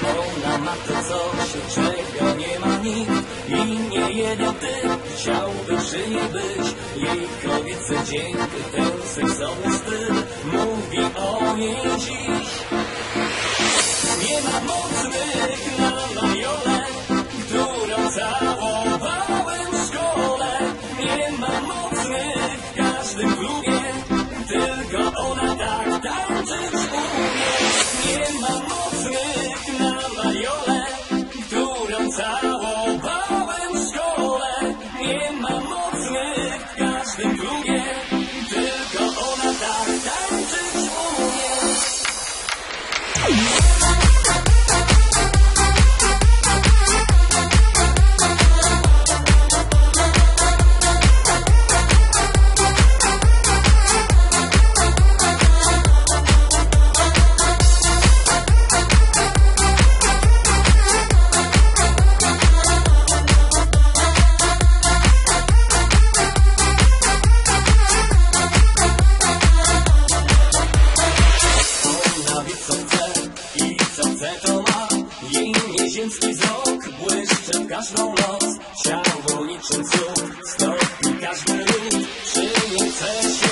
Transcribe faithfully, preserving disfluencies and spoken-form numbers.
Ona ma to coś, czego nie ma nikt i nie jeden typ chciałby przy niej być. Jej kobiecy dzień, ten seksowny styl mówi o niej dziś. Nie ma mocnych na Mariolę, którą całowałem w szkole. Nie ma mocnych w każdym klubie, tylko ona tak tańczyć umie. Nie ma mocnych na Mariolę, którą całowałem w szkole. Nie ma mocnych w każdym klubie, tylko ona tak tańczyć umie. Nieziemski wzrok błyszczy w każdą noc. Ciało niczym cud, stopni każdy ród. Przy nim chce się